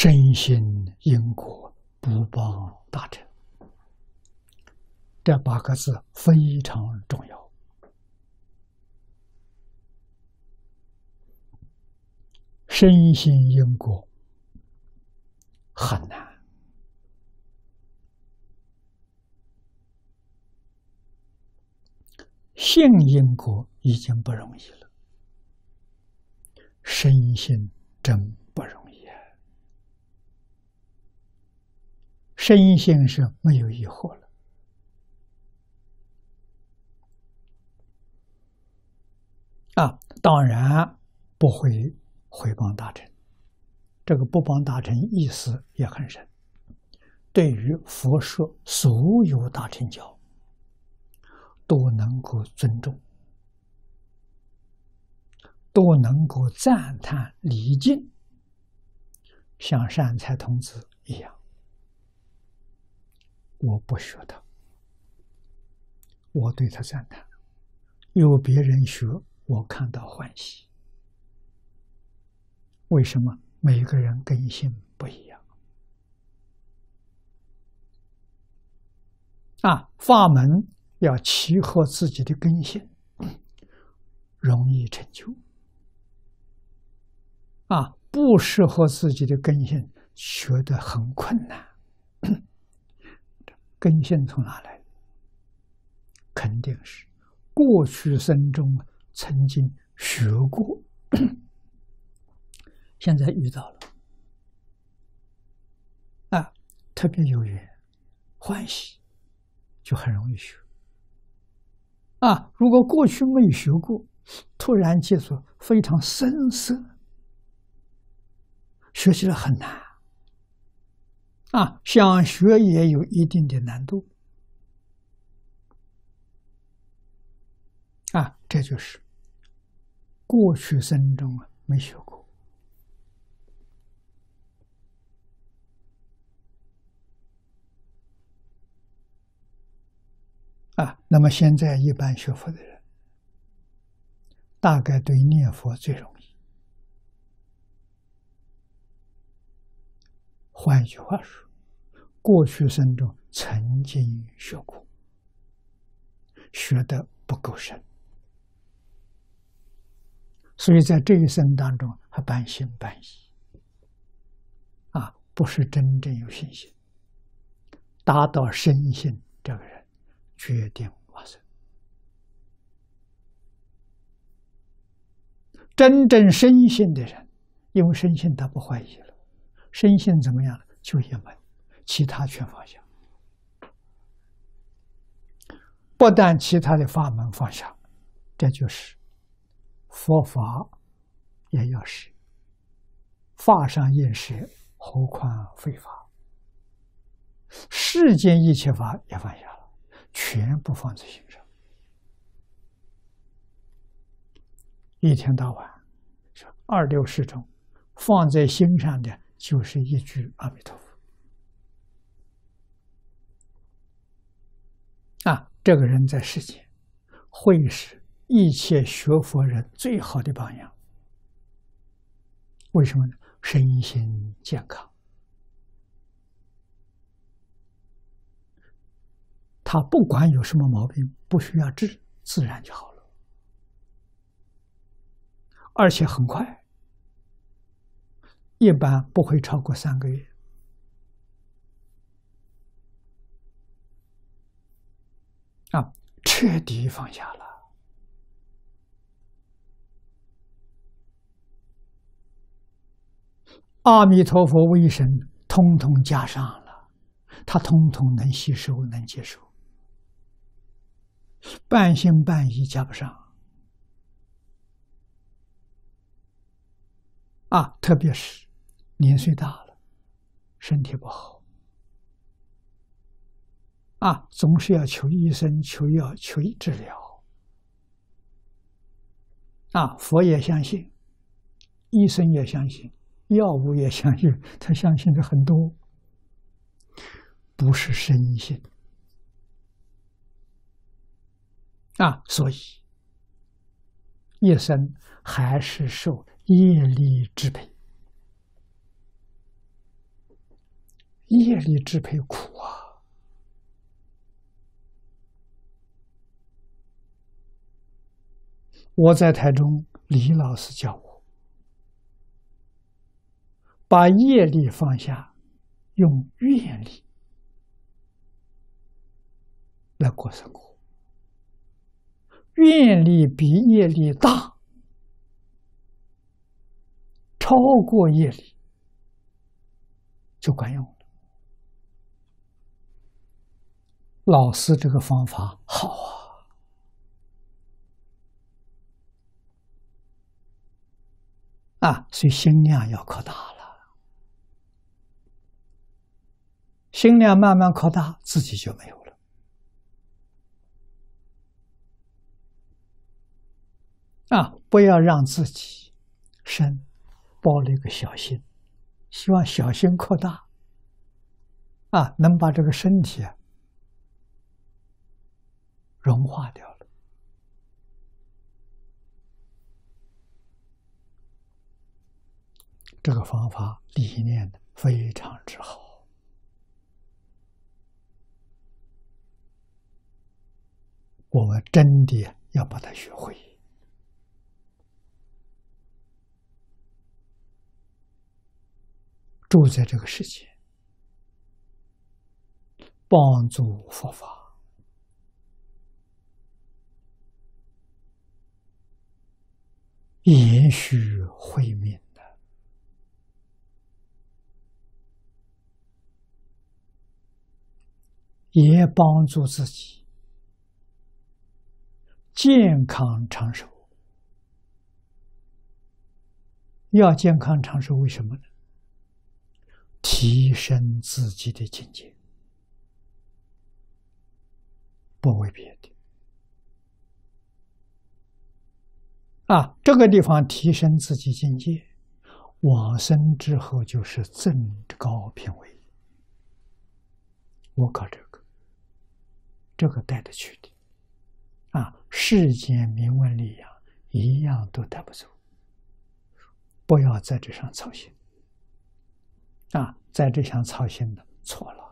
深信因果，不帮大臣。这8个字非常重要。深信因果很难，信因果已经不容易了，深信真不容易啊！深信是没有疑惑了。当然不会毁谤大臣，这个不帮大臣意思也很深。对于佛说所有大乘教，都能够尊重，都能够赞叹礼敬，像善财童子一样。我不学他，我对他赞叹；有别人学，我看到欢喜。为什么？每个人根性不一样法门要契合自己的根性，容易成就不适合自己的根性，学得很困难。根性从哪来？肯定是过去生中曾经学过，现在遇到了特别有缘，欢喜，就很容易学如果过去没有学过，突然接触非常生涩，学起来很难想学也有一定的难度这就是过去生中没学过那么现在一般学佛的人，大概对念佛最容易。换一句话说，过去生中曾经学过，学得不够深，所以在这一生当中还半信半疑不是真正有信心。达到深信，这个人决定往生。真正深信的人，因为深信他不怀疑了，深信怎么样了？就一门，其他全放下。不但其他的法门放下，这就是佛法也要舍，法上应舍，何况非法？世间一切法也放下了，全部放在心上。一天到晚26世中放在心上的就是一句阿弥陀佛这个人在世间会是一切学佛人最好的榜样。为什么呢？身心健康，他不管有什么毛病，不需要治，自然就好了，而且很快，一般不会超过3个月。彻底放下了。阿弥陀佛威神通通加上了，他通通能吸收，能接受，半信半疑加不上特别是年岁大了，身体不好总是要求医生、求药、求治疗佛也相信，医生也相信，药物也相信，他相信的很多，不是深信所以一生还是受业力支配业力支配苦啊！我在台中，李老师教我，把业力放下，用愿力来过生活。愿力比业力大，超过业力，就管用了。老师这个方法好啊！所以心量要扩大了，心量慢慢扩大，自己就没有了。不要让自己身包了一个小心，希望小心扩大，能把这个身体融化掉了。这个方法理念非常之好，我们真的要把它学会。住在这个世界，帮助佛法，延续慧命的，也帮助自己健康长寿。要健康长寿，为什么呢？提升自己的境界，不为别的。这个地方提升自己境界，往生之后就是增高品位。我靠这个带得去的，世间名闻利养一样都带不走。不要在这上操心。在这上操心的错了。